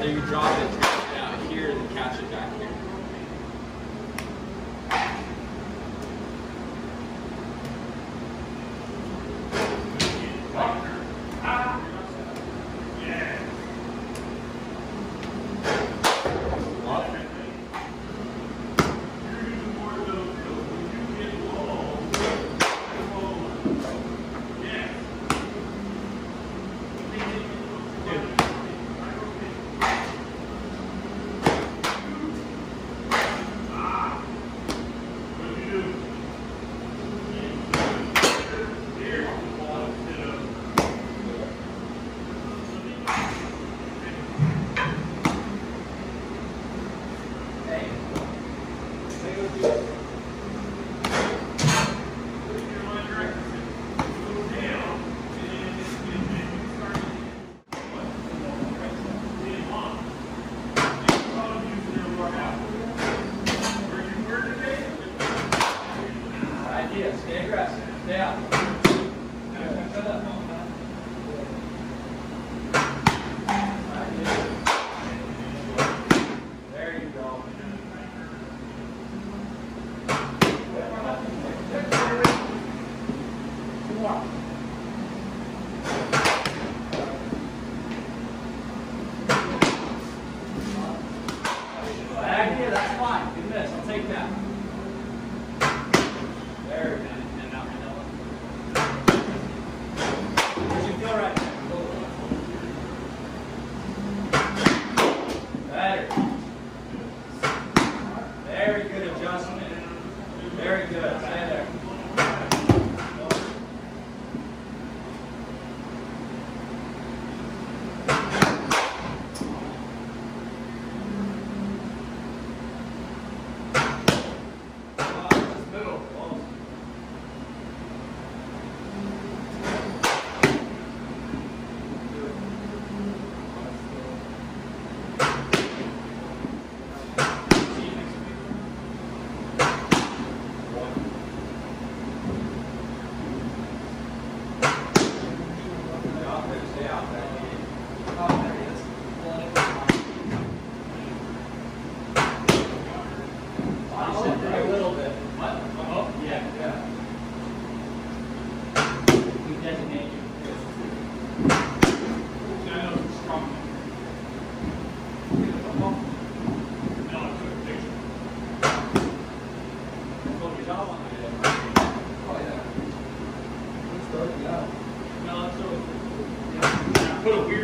Rather you drop it out here than catch it back here. Stay aggressive. Stay out. There you go. Back here, that's fine. Good miss. I'll take that. There we go. Very good adjustment. Very good. Stay there. Put a weird